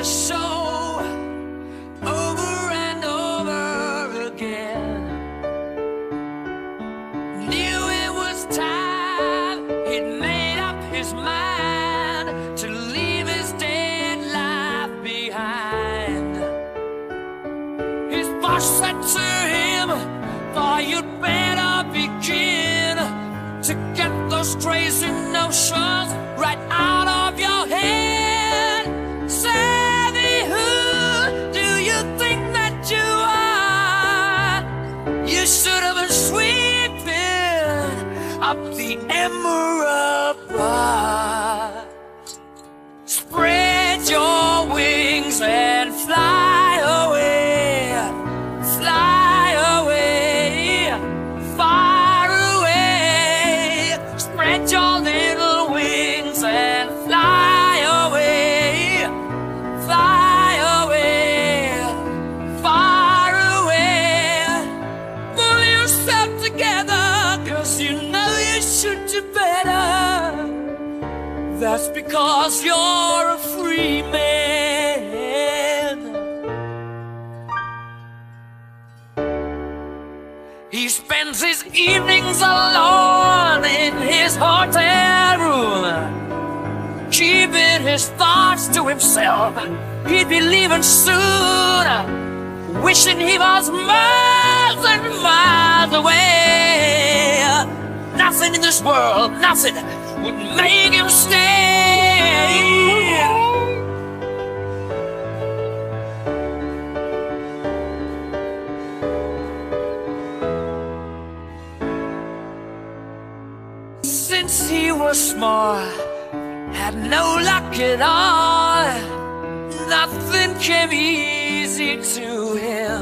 show over and over again. Knew it was time, he'd made up his mind to leave his dead life behind. His boss said to him, "Boy, you'd better begin to get those crazy notions right out of your head. Savvy, who do you think that you are? You should have been sweeping up the Emerald Bar. Spread your wings and fly away, fly away, far away. Spread your little wings and fly away, fly away, far away. Pull yourself together, 'cause you know you should do better. That's because you're a free man." He spends his evenings alone in his hotel room, keeping his thoughts to himself. He'd be leaving soon, wishing he was miles and miles away. Nothing in this world, nothing would make him stay. Since he was small, had no luck at all, nothing came easy to him.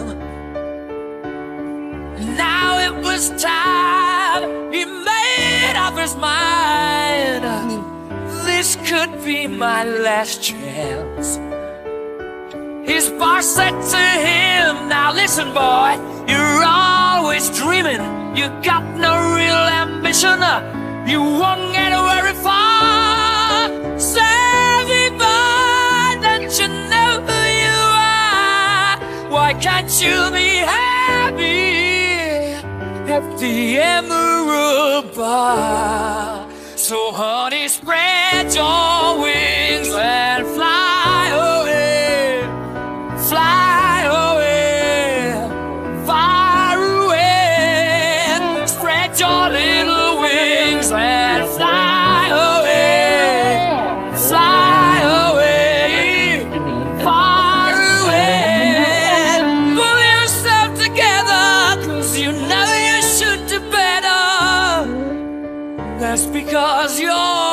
Now it was time, he made up his mind. This could be my last chance. His boss said to him, "Now listen, boy, you're always dreaming, you got no real ambition, you won't get very far. Savvy boy, don't you know who you are? Why can't you be happy at the Emerald Bar? So honey, spread your wings and fly away, fly away, far away. Spread your little wings and fly away, fly away, far away. Pull yourself together, 'cause you know you should do better. That's because you're